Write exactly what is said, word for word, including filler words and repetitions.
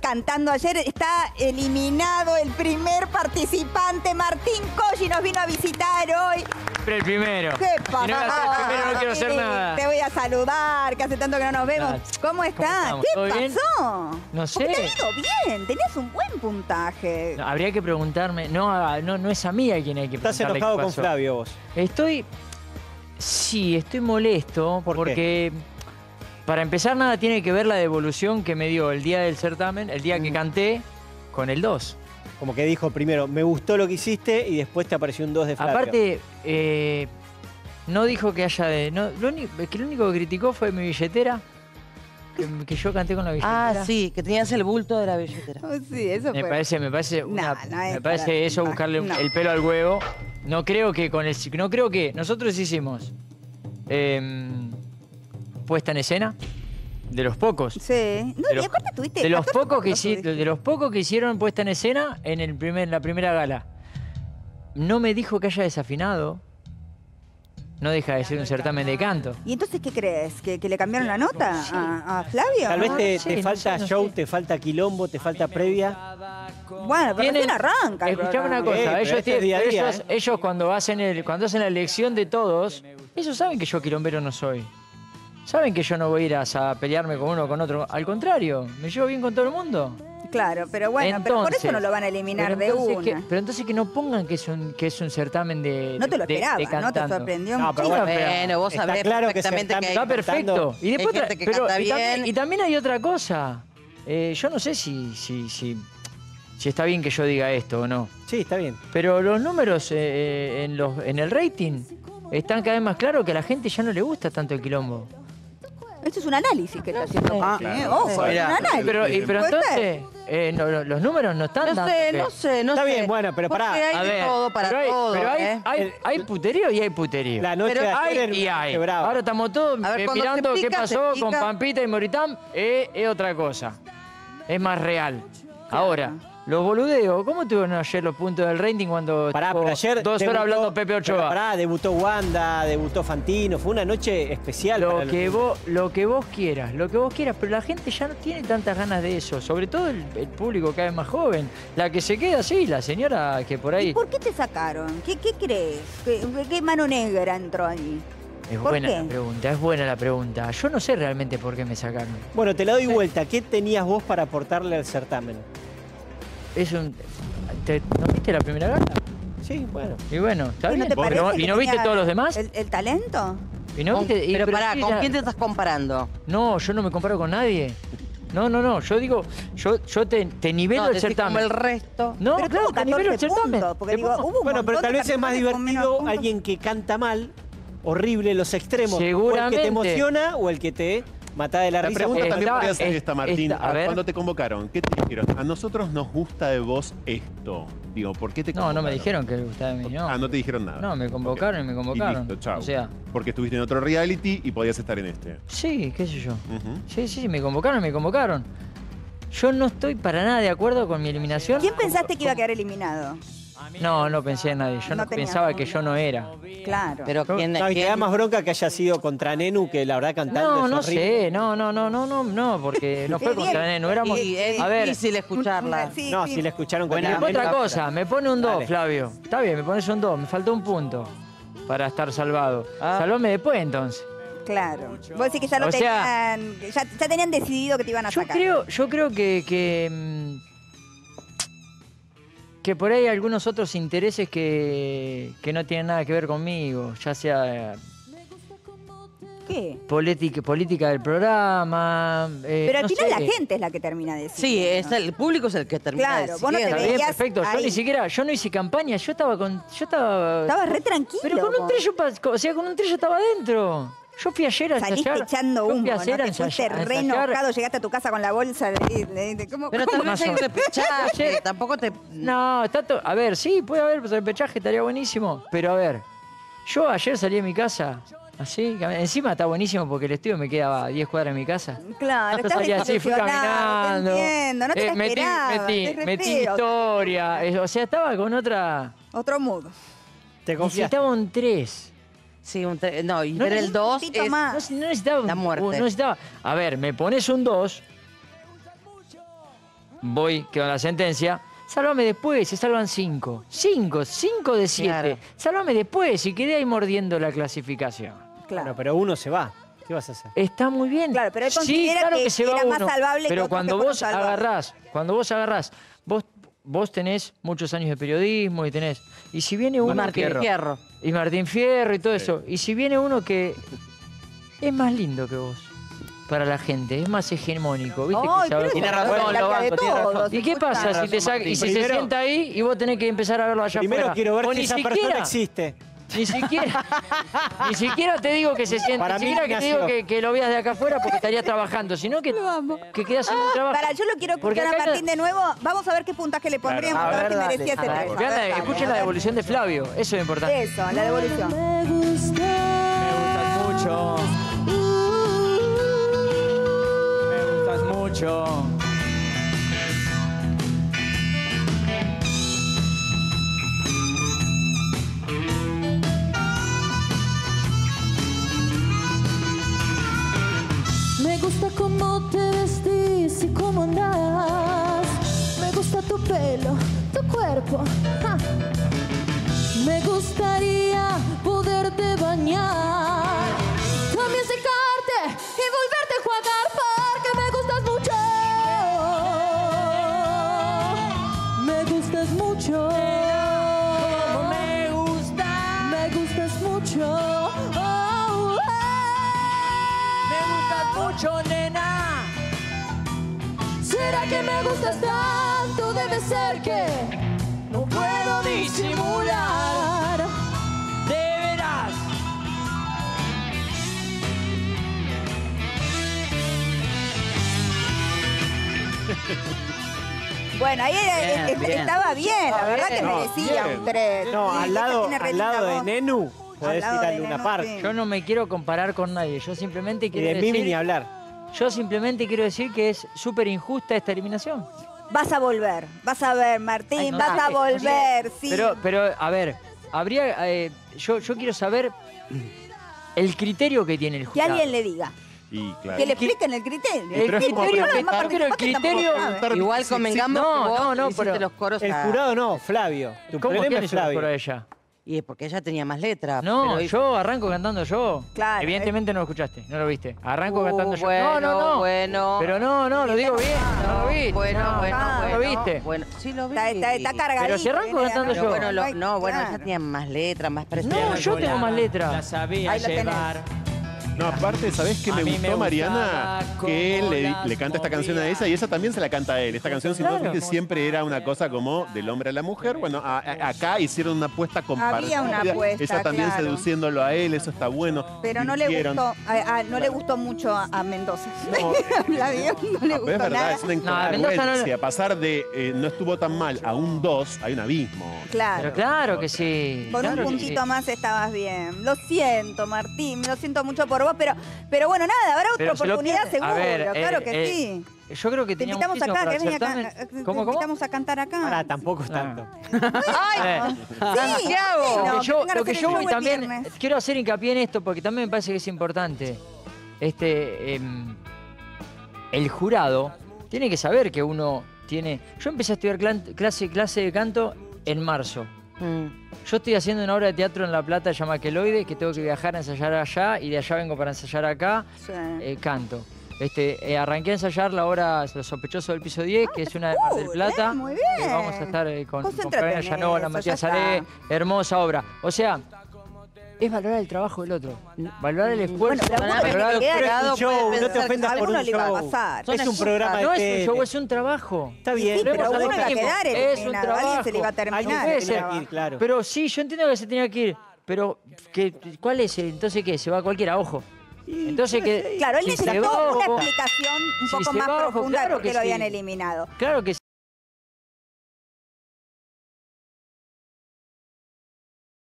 cantando ayer. Está eliminado el primer participante. Martín Colli nos vino a visitar hoy. Siempre el primero. ¿Qué pasa? Si no voy a ser el primero, no quiero hacer nada. Te voy a saludar, que hace tanto que no nos vemos. Dale. ¿Cómo estás? ¿Cómo ¿Qué ¿Todo bien? pasó? No sé. Porque te ha ido bien, tenías un buen puntaje. No, habría que preguntarme. No, no, no es a mí a quien hay que preguntarle. Estás enojado qué con pasó. Flavio vos. Estoy... Sí, estoy molesto ¿Por porque... Para empezar, nada tiene que ver la devolución que me dio el día del certamen, el día que Mm. canté, con el dos. Como que dijo primero, me gustó lo que hiciste y después te apareció un dos de Flavio. Aparte, eh, no dijo que haya de... No, lo, único, que lo único que criticó fue mi billetera, que, que yo canté con la billetera. Ah, sí, que tenías el bulto de la billetera. Oh, sí, eso Me fue. parece, me parece, No, una- no es me parece para- eso no, buscarle no. el pelo al huevo. No creo que con el, no creo que nosotros hicimos eh, puesta en escena de los pocos. Sí. No, De y los- aparte tuviste... De los catorce pocos que puntos, hici- tuviste. de los pocos que hicieron puesta en escena en el primer, la primera gala. No me dijo que haya desafinado. No deja de ser un certamen de canto. ¿Y entonces qué crees? ¿Que, que le cambiaron la nota a, a Flavio? Tal vez No, te, no sé, te no falta sé, no show, sé. te falta quilombo, te falta previa. Bueno, pero Tienen- recién arranca el Escuchame una programa. cosa, Eh, pero ellos, este es tienen- día a día, ellos, ¿eh? ellos cuando hacen el, cuando hacen la elección de todos, ellos saben que yo quilombero no soy. Saben que yo no voy a ir a, a pelearme con uno o con otro. Al contrario, me llevo bien con todo el mundo. Claro, pero bueno, pero por eso Entonces, no lo van a eliminar pero de entonces una. que- pero entonces que no pongan que es un, que es un certamen de No te lo de- de esperaba, ¿no? Te cantando. sorprendió No, pero muchísimo. bueno, Bueno, vos está sabrés claro que perfectamente que, certamen- hay... Está perfecto. cantando. Y después Hay otra- gente que pero- canta y, también, bien. y también hay otra cosa. Eh, yo no sé si, si, si, si está bien que yo diga esto o no. Sí, está bien. Pero los números eh, en, los, en el rating están cada vez más claros que a la gente ya no le gusta tanto el quilombo. Esto es un análisis que está haciendo. Ah, Martín, ¿eh? claro. Ojo, es Mirá, un análisis. Pero, y- pero ¿Puede ser? entonces, eh, no, no, los números no están No dando sé, que- no sé, no Está sé. bien, bueno, pero pará. Porque hay A de ver, todo para pero hay, todo, pero hay, ¿eh? hay, hay puterío y hay puterío. La noche Pero de Hay ayer y hay. quebraba. Ahora estamos todos A ver, eh, cuando mirando se qué pica, se pasó pica. con Pampita y Moritán. Eh, es otra cosa. Es más real. Ahora, los boludeos, ¿cómo tuvieron ayer los puntos del rating cuando Pará, estuvo pero ayer dos debutó- horas hablando Pepe pero Ochoa? Pará, debutó Wanda, debutó Fantino, fue una noche especial. Lo para los- que, vos, lo que vos quieras, lo que vos quieras, pero la gente ya no tiene tantas ganas de eso, sobre todo el, el público cada vez más joven. La que se queda así, la señora que por ¿Y ahí... por qué te sacaron? ¿Qué, qué crees? ¿Qué, qué mano negra entró ahí? Es ¿por buena qué? la pregunta, es buena la pregunta. Yo no sé realmente por qué me sacaron. Bueno, te la doy vuelta. ¿Qué tenías vos para aportarle al certamen? Es un... ¿te- ¿No viste la primera gala? Sí, bueno. Y bueno, está ¿Y no bien. te Pero- parece ¿Y que no viste tenía todos los demás? ¿El, el talento? ¿Y no Con- viste? y- pero pará, sí, ¿con ya- quién te estás comparando? No, yo no me comparo con nadie. No, no, no. Yo digo, yo, yo te, te nivelo No, el decís certamen. como el resto. No, Pero claro, tuvo te nivelo el catorce certamen. puntos, porque Te digo, pongo- hubo un Bueno, pero montón tal de vez es más participantes con menos divertido puntos. alguien que canta mal, horrible, los extremos. O el que Seguramente. te emociona o el que te mata de la, La risa. pregunta Está- también podría ser es- esta, Martín. está- a ver. Cuando te convocaron, ¿qué te dijeron? A nosotros nos gusta de vos esto. Digo, ¿por qué te No, convocaron? no me dijeron que le gustaba de mí, no. Ah, no te dijeron nada. No, me convocaron Ok. y me convocaron. Y listo, chau. O sea, Porque estuviste en otro reality y podías estar en este. sí, qué sé yo. Ujú. Sí, sí, sí, me convocaron, me convocaron. Yo no estoy para nada de acuerdo con mi eliminación. ¿Quién pensaste que iba a quedar eliminado? No, no pensé en nadie. Yo No no, tenías pensaba duda. que yo no era. Claro. Pero quién, No, y te quién- da más bronca que haya sido contra Nenu, que la verdad cantando No, es no horrible. sé, no, no, no, no, no, no, porque no fue Qué contra bien. Neno, éramos... Y es A ver, difícil escucharla. Sí, No, sí. si la escucharon con Buena. Nenu, otra la- cosa, me pone un dos, Dale. Flavio. Está bien, me pones un dos, me faltó un punto para estar salvado. Ah. Salvame después, entonces. Claro. Vos decís que ya lo O sea- tenían, ya, ya tenían decidido que te iban a Yo sacar. creo, yo creo que, que, mm, que por ahí hay algunos otros intereses que, que no tienen nada que ver conmigo, ya sea eh, ¿Qué? política, política del programa. eh, Pero al no final sé. la gente es la que termina de decir. Sí, es el público es el que termina Claro, vos no te Está decidiendo. bien, veías perfecto. Yo ahí. ni siquiera, yo no hice campaña, yo estaba con, yo estaba. Estabas re tranquilo. Pero con un vos. trillo, pa- o sea, con un trillo estaba adentro. Yo fui ayer a Saliste ensayar. echando yo humo, fui ¿no? ayer a Te fuiste ensayar- a re ensayar- enojado, llegaste a tu casa con la bolsa de... de- de- ¿cómo, Pero cómo? tal vez hay un Más o- repechaje, tampoco te... No, está todo. A ver, sí, puede haber repechaje, estaría buenísimo. Pero a ver, yo ayer salí de mi casa, así, cam- encima está buenísimo porque el estudio me quedaba a diez cuadras de mi casa. Claro, estás Salí así, fui desilusionado, caminando. te entiendo, no te eh, la metí, esperabas, metí, es re metí feo. historia. eh, o sea, estaba con otra. Otro mood. Te confiaste. Necesitaba un tres. Sí, un tre- no, y No, ver un el dos poquito es... más. No, no necesitaba un- La muerte. un- no necesitaba. A ver, me pones un dos. voy con la sentencia. Sálvame después, se salvan cinco. Cinco, cinco de siete. Claro. Sálvame después y quedé ahí mordiendo la clasificación. Claro. Bueno, pero uno se va. ¿Qué vas a hacer? Está muy bien. Claro, pero él sí, considera claro que que, se va era más uno. salvable que Pero otros cuando que fueron vos salvados. agarrás, cuando vos agarrás, vos, vos tenés muchos años de periodismo y tenés. Y si viene uno Martín que. Fierro. Y Martín Fierro y todo eso. Y si viene uno que es más lindo que vos. Para la gente, es más hegemónico, ¿viste? Ay, que sabe pero tiene eso razón, es lo la banco, de tiene razón. todos, ¿Y qué pasa si te saca, y si se Primero- sienta ahí y vos tenés que empezar a verlo allá Primero afuera? quiero ver O si ni esa siquiera, persona existe. Ni siquiera, ni siquiera te digo que se sienta, Para ni mí siquiera que te digo nació. que, que lo veas de acá afuera porque estarías trabajando, sino que, que quedas haciendo un trabajo. Para, yo lo quiero Porque escuchar a acá- Martín de nuevo. Vamos a ver qué puntaje le pondríamos. Claro. A ver si A ver, merecía ese dale, tres. dale. A ver, Vean la- dale, escuchen a la ver. devolución de Flavio, eso es importante. Eso, la devolución. Me gusta. Me gustas mucho, me gustas mucho. Me gusta cómo te vestís y cómo andás. Me gusta tu pelo, tu cuerpo. ¡Ja! Me gustaría poderte bañar, también secarte y volverte a enjuagar porque me gustas mucho. Me gustas mucho. Me gusta, Me gustas mucho. Oh, oh. me gustas mucho, nena. ¿Será que me gustas tanto? Debe ser que no puedo disimular. De veras. Bueno, ahí era- Bien, es- es- bien. estaba bien, la verdad que No, merecía bien. un tres. No, Sí, al ella lado, tiene re al lado linda de voz. Nenu podés Al lado ir a de Luna Nenu, Park. sí. Yo no me quiero comparar con nadie, yo simplemente Y quiero de Mimi ni decir, hablar. yo simplemente quiero decir que es súper injusta esta eliminación. Vas a volver, vas a ver, Martín, Ay, no vas sé, a no sé. volver, sí. Pero, pero, a ver, habría, eh, yo, yo quiero saber el criterio que tiene el que jurado. alguien le diga, Y claro. que le expliquen el criterio. El Pero es como criterio, preguntar- que- yo quiero el criterio. preguntar- Igual sí, convengamos sí, no, que vos no, no, hiciste pero- los coros El a- jurado no, Flavio. Tu ¿Cómo problema quién es hizo por Flavio. ella? Y es porque ella tenía más letra. No, pero hizo- yo arranco cantando yo. Claro, Evidentemente no lo escuchaste, no lo viste. Arranco Uh, cantando yo. bueno, no, no, no. bueno. Pero no, no, lo digo bien. No lo viste. Bueno, no, bueno, no, bueno. lo viste. Bueno, sí lo vi. Está, está, está cargadito. Pero si arranco viene de cantando arriba. yo. Bueno, lo- Ay, no, bueno, claro. ella tenía más letra, más presencia. No, yo tengo más letra. La sabía Ahí lo tenés. llevar. No, aparte, ¿sabés qué A me mí me gustó, Mariana? gustaba Que él cómo le, las le canta esta canción a movía. ella y ella también se la canta a él. Esta canción, si Claro. no viste, siempre era una cosa como del hombre a la mujer. Bueno, a- a- acá hicieron una apuesta compartida. Había una apuesta, Ella también claro. seduciéndolo a él, eso está bueno. Pero no le Divirtieron. gustó, a- a- no le gustó mucho a, a Mendoza. No, Flavio, no le Ah, pero gustó es verdad, nada. es una No, a Mendoza no incongruencia. le- Pasar de eh, no estuvo tan mal a un dos, hay un abismo. Claro. Pero claro que sí. Con claro un que puntito sí. más estabas bien. Lo siento, Martín, lo siento mucho por vos, pero, pero bueno, nada, habrá otra Pero se lo oportunidad pierde. seguro, A ver, claro eh, que eh, sí. Yo creo que Te tenía invitamos muchísimo acá, para que venga hacer acá. también. Te ¿Cómo, cómo? invitamos a cantar acá. Ahora tampoco es Ah. tanto. Eh, Sí, Santiago. no, lo que yo, vengan a lo que hacer yo el voy show el también, viernes. quiero hacer hincapié en esto porque también me parece que es importante. Este, em, el jurado tiene que saber que uno tiene. Yo empecé a estudiar clan- clase, clase de canto en marzo. Mm. Yo estoy haciendo una obra de teatro en La Plata, se llama Queloide, que tengo que viajar a ensayar allá y de allá vengo para ensayar acá. Sí. eh, canto. Este, eh, arranqué a ensayar la obra Los Sospechosos del Piso diez, que es una de Mar del cool, Plata. eh, muy Eh, bien. vamos a estar eh, con, con Concéntrate Fabiana en Llanova, eso, Matías ya está. Salé, hermosa obra. O sea, es valorar el trabajo del otro, valorar el esfuerzo, Bueno, pero Bueno, alguno valorar- le pero queda- Pero es un show, puede no te pensar ofendas que por alguno un le iba a show. pasar. Es un programa de No es un tele. show, es un trabajo. Está bien. Sí, pero Pero uno es iba a mismo, quedar es un eliminado, alguien se le iba a trabajo. terminar. Alguien el puede ser. trabajo. claro. Pero sí, yo entiendo que se tenía que ir. Pero, que, ¿cuál es? el- Entonces, ¿qué? ¿Se va cualquiera? Ojo. Entonces, que Claro, él si se necesitó va, una ojo. explicación un Si poco se más va, ojo, profunda claro de por qué que lo habían sí. eliminado. Claro que